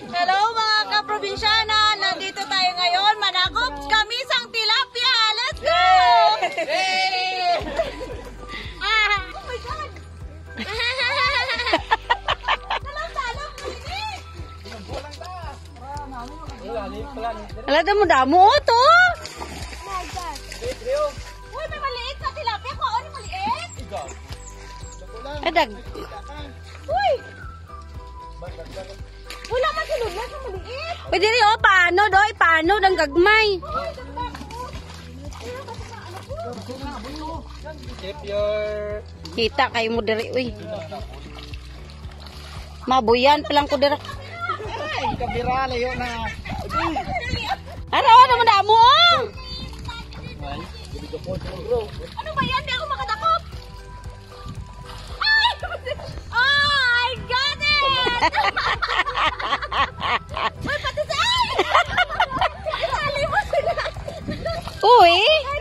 Hello mga kaprobinsyana! Nandito tayo ngayon. Manakop kami sang tilapia. Let's go! Oh my God! Ala, damo-damo to. Uy, may maliit na tilapia ko. Ano yung maliit? Adag. Uy! Wala man sinulas na maliit. Pwede rin, oh, paano, doy? Paano, dang gagmay? Uy, ganda ko. Keep your... Kita kayo mo diri, uy. Mabuyan palang ko dira. Ay, kabira, layo na. Ano, damo-damo, oh. Ano ba yan? Di ako makatakop. Ay! Oh, I got it! Uy, pati sa... Ay! Isali mo sila. Uy.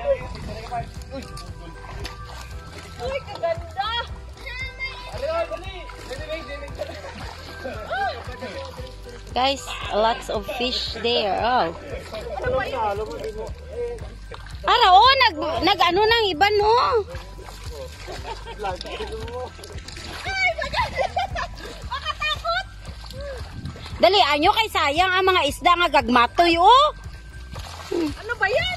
Uy, kaganda. Guys, lots of fish there. Oh. Ara, oh, nag ano nang iba, no? Ay, makatakot. Dali, anyo kay sayang ang mga isda nga gagmatoy, oh. Ano ba yan?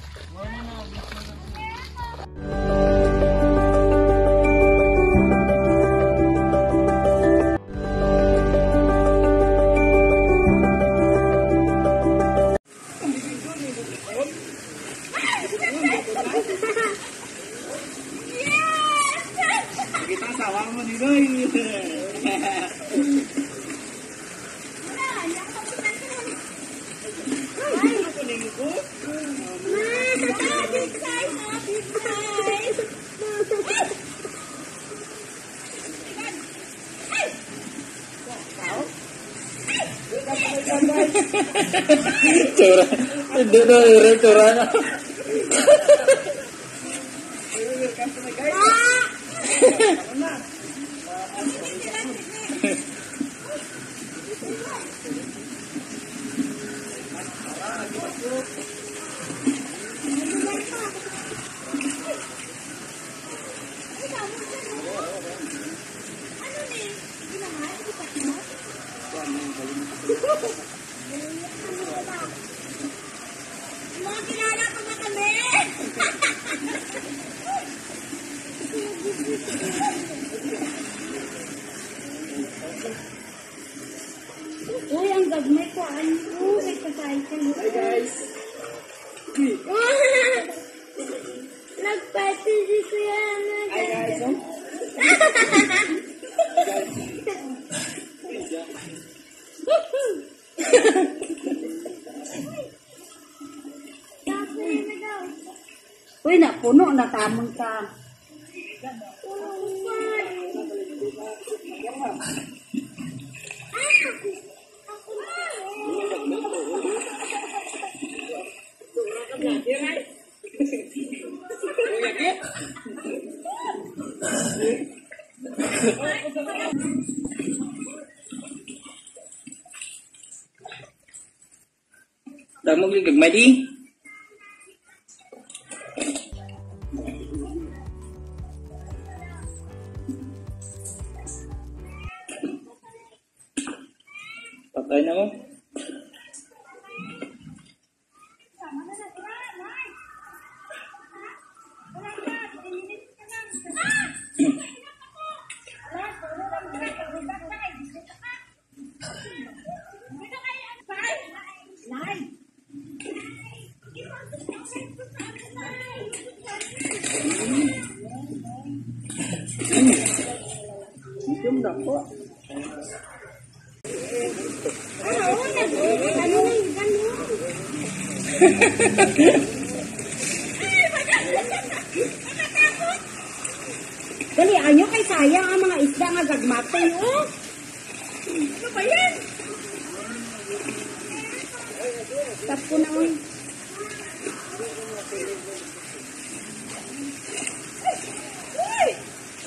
Kita sawang mo dito eh. Cura, hindi na ire, cura na. Mga kilala pa ba kami? Uy, ang gagmay ko, ano? Nagpa-cycle. Hi guys. Nagpati si Kuya. Hi guys. Uy, napuno, natamon ka. Damo gagmay di. Patay na mo. Medium na po. Dali, anyo kay sayang ang mga isda nga gagmatoy, oh. Ano ba yan? Tapo na, uy.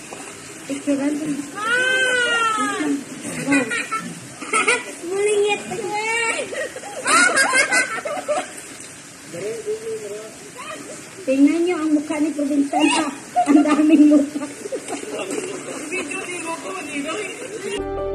Picturean din. Ah! Mulingit. Tingnan nyo ang mukha ni Probinsyana. Ang daming mukha.